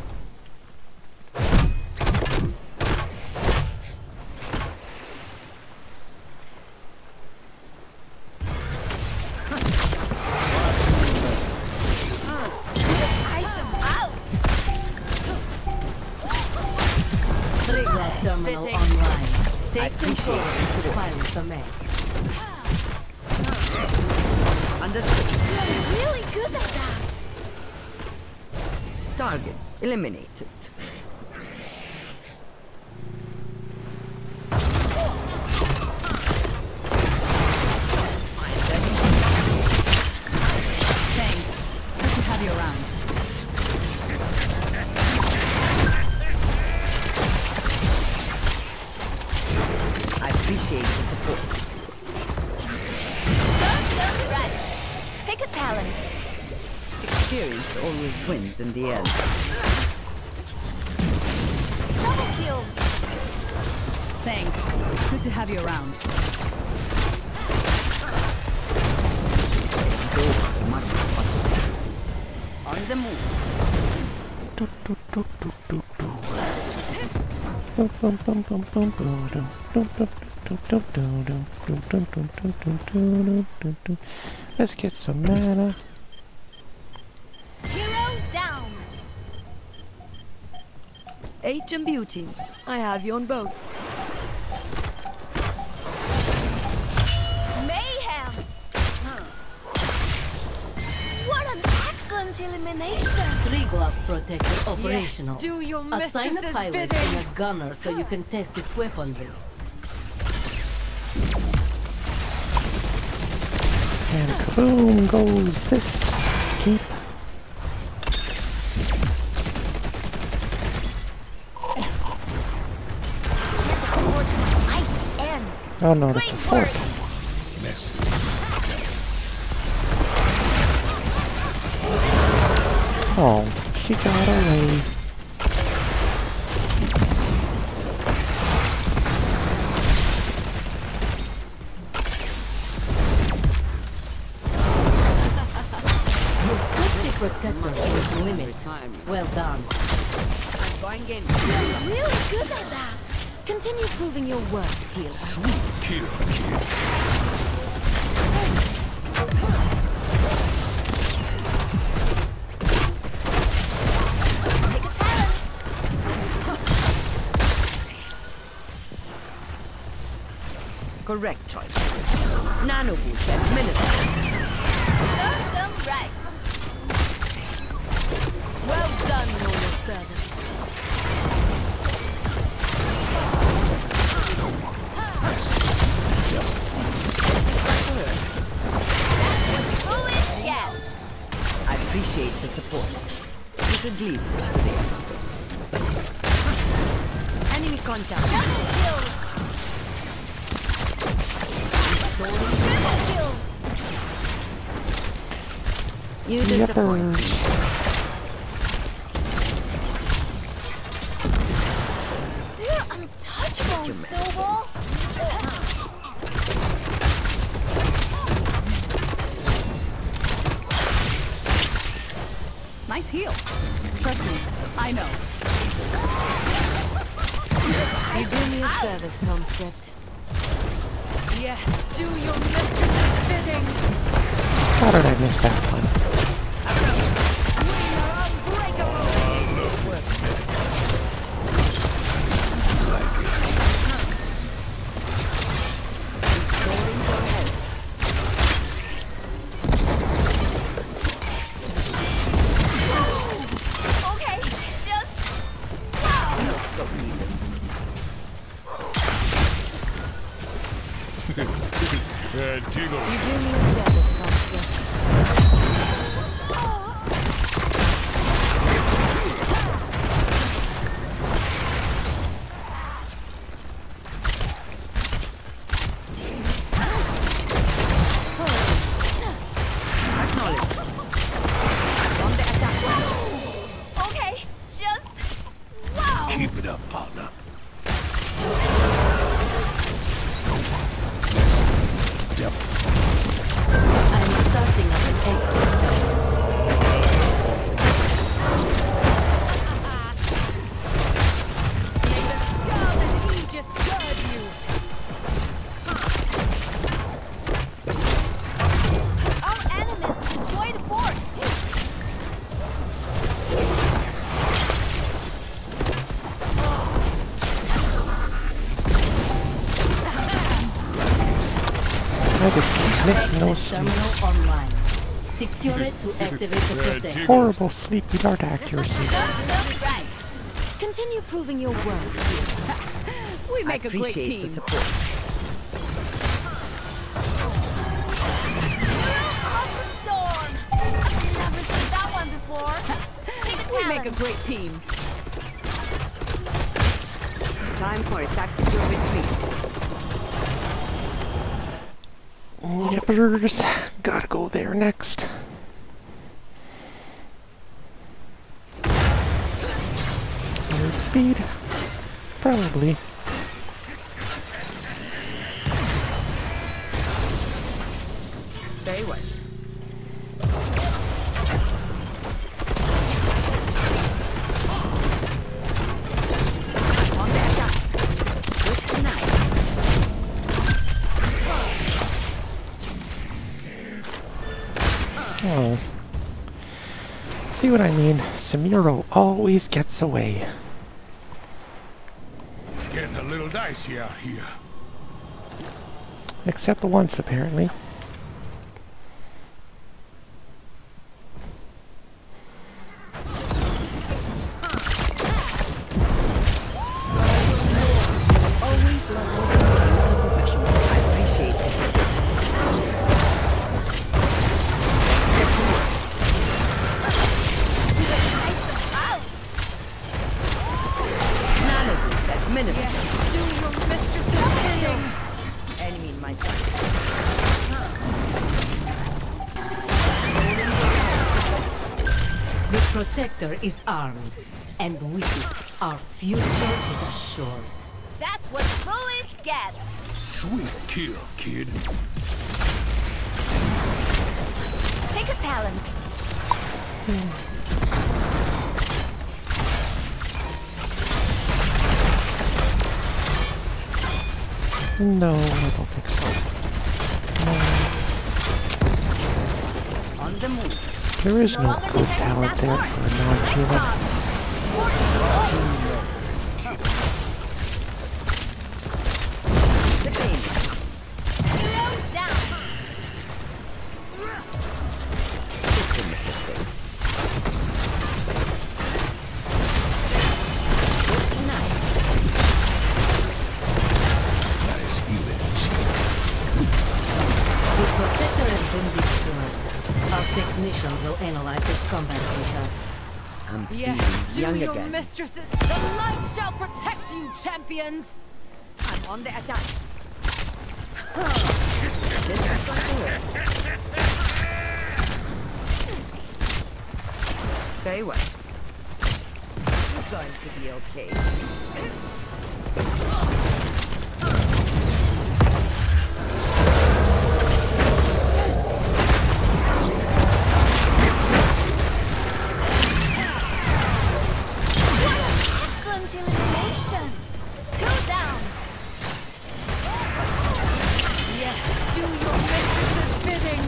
Tree glove terminal online. Take control to pilot the mech. Understood. You're really good at that. Target eliminated. Thanks. Good to have you around. I appreciate the support. Right. Pick a talent. Experience always wins in the end. Double kill. Thanks. Good to have you around. On the move. Let's get some mana. Hero down. H and Beauty, I have you on both. Mayhem. What an excellent elimination. 3 glove protector operational. Yes, do your Assign a mistress's pilot bidding. and a gunner so you can test its weaponry. And kaboom goes this keep. Oh no, that's a fort. Oh, she got away. Protector is limited. Well done. You're really good at that. Continue proving your worth, healer. Sweet kill. Take a talent. Correct choice. Nano boost administered. Serve them right. Well done, loyal servant. Who is yet? I appreciate the support. You should leave this to the experts. Enemy contact. Double kill. Triple kill. You disappoint me. You're untouchable, Snowball. Nice heal. Trust me, I know. You do me a service, conscript. Yes, do your mistress's bidding. How did I miss that one? Tingle. You do me a service, conscript. Okay, just wow. Keep it up, partner. I'm starting up an exit. May the Scarlet Aegis guard you. Our enemies destroyed the fort. I just keep missing those Terminal sleeps. online. Secure it to activate the protector. Horrible sleepy dart accuracy. Right. Continue proving your worth. We make a great Appreciate team. the support. Storm. I've never seen that one before. We make a great team. Time for a tactical retreat. Yippers. Gotta go there next. Speed? Probably. Very well. On the attack. Good night. Oh. See what I mean? Samiro always gets away. Getting a little dicey out here. Except once, apparently. Always love working with another professional. I appreciate it. None of this at minute. Do your mistress's bidding. Enemy in my sight. The Protector is armed, and with it, our future is assured. That's what foolish gets. Sweet kill, kid. Pick a talent. No, I don't think so. No. On the move. There is no good talent there for a non-healer. The pain. Slow down. System mistake. Good night. Nice healing. The Protector has been destroyed. Our technicians will analyze its combat data. I'm feeling Yes, do young your again. mistresses. The light shall protect you, champions. I'm on the attack. This is good. Very well. You're going to be okay. Excellent elimination. 2 down. Yes, do your mistress's bidding.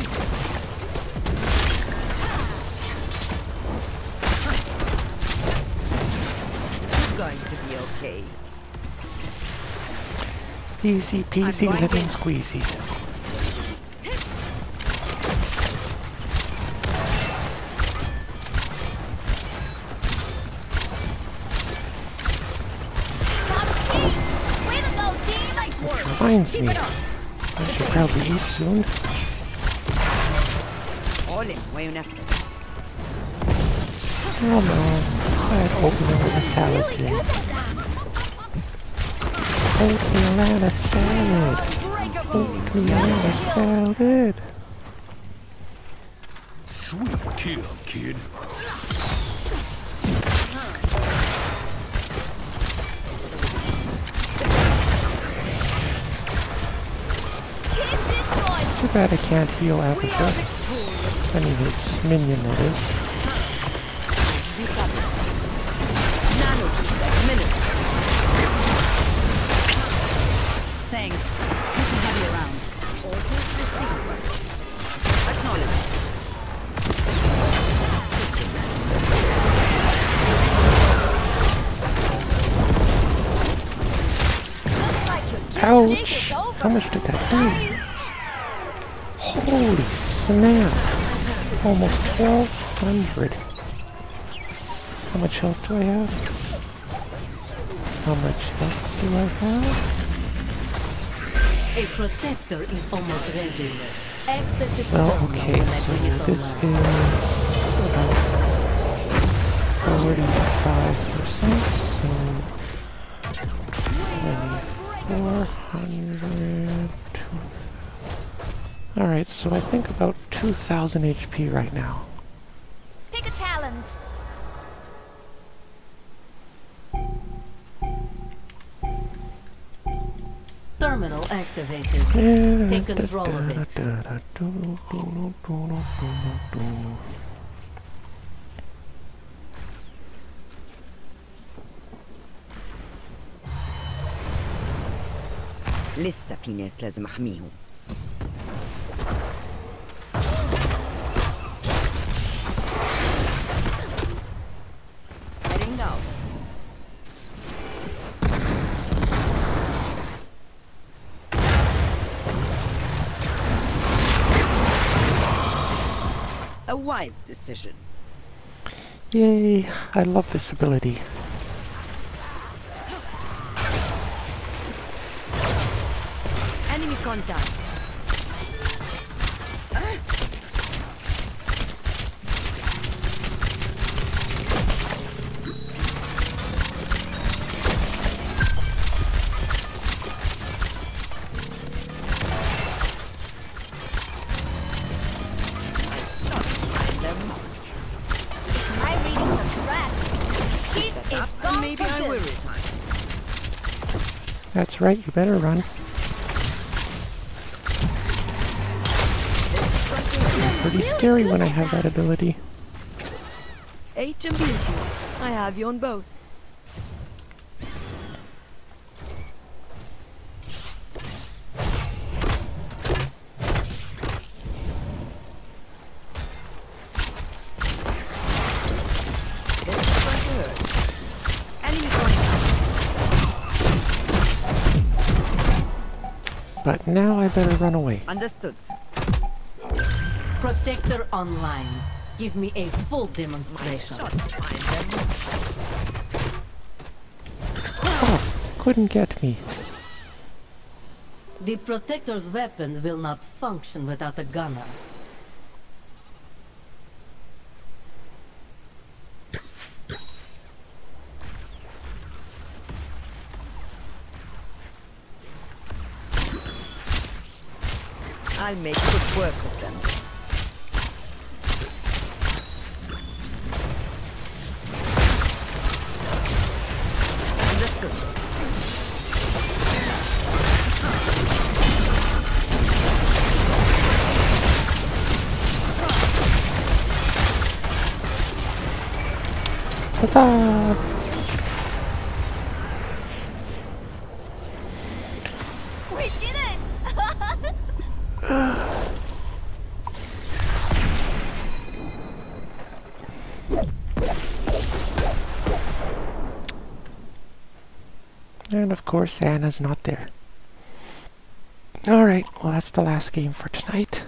You're going to be okay. Easy peasy lemon squeezy. Way to go, team. Nice work. Reminds Keep me, it up. I should probably eat soon. All in, way on after. Oh no, I had oatmeal and a salad Really too. good at that. Oatmeal and a salad. Oatmeal and a salad. Sweet kill, kid. Too bad I can't heal Agatha. I mean his minion, that is. Thanks. Good to have you around. Ouch! How much did that do? Holy snap! Almost 1,200. How much health do I have? How much health do I have? A Protector is almost ready. Access it Well, from okay, now so when I this is about 45%, so 2,400. Alright, so I think about 2,000 HP right now. Pick a talent. Terminal activated. Take control of it. لسه في ناس لازم احميهم. Heading down. A wise decision. Yay, I love this ability. Enemy contact. My readings are correct. Keith is gone Maybe for I will good. retire. That's right, you better run. It's pretty scary when I have that ability. H and Beauty. I have you on both. Enemy contact. But now I better run away. Understood. Protector online. Give me a full demonstration. Oh, couldn't get me. The Protector's weapon will not function without a gunner. I'll make good work of them. Understood. Huzzah! We did it! And of course, Anna's not there. Alright, well that's the last game for tonight.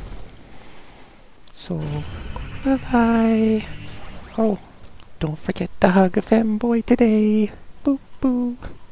So, bye-bye. Oh, don't forget to hug a femboy today. Boop boop.